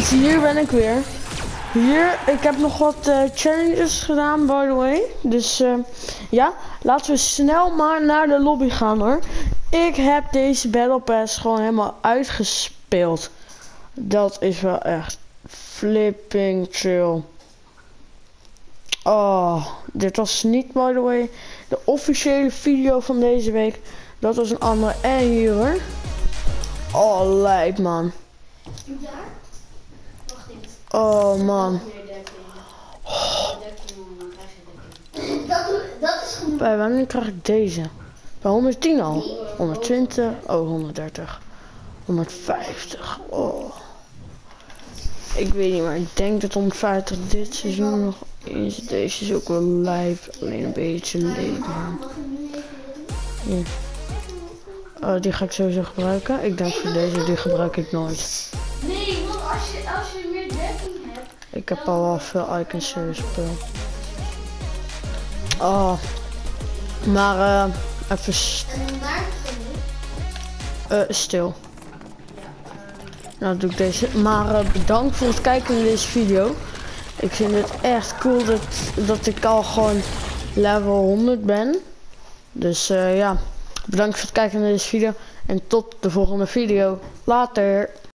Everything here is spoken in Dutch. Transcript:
mensen, hier ben ik weer. Hier, ik heb nog wat challenges gedaan, by the way. Dus ja, laten we snel maar naar de lobby gaan hoor. Ik heb deze Battle Pass gewoon helemaal uitgespeeld. Dat is wel echt flipping chill. Oh, dit was niet, by the way, de officiële video van deze week. Dat was een andere. En hier hoor. Oh, lijp man. Oh man. Dat is goed. Bij wanneer krijg ik deze? Bij 110 al. 120. Oh, 130. 150. Oh. Ik weet niet, maar ik denk dat 150 dit seizoen nog is. Deze is ook wel live. Alleen een beetje leeg. Hier. Oh, die ga ik sowieso gebruiken. Ik denk voor deze, die gebruik ik nooit. Nee, want als je meer dekking hebt. Ik heb al wel veel Icon Series speel. Oh. Maar even stil. Nou doe ik deze. Maar bedankt voor het kijken naar deze video. Ik vind het echt cool dat ik al gewoon level 100 ben. Dus ja, bedankt voor het kijken naar deze video. En tot de volgende video. Later.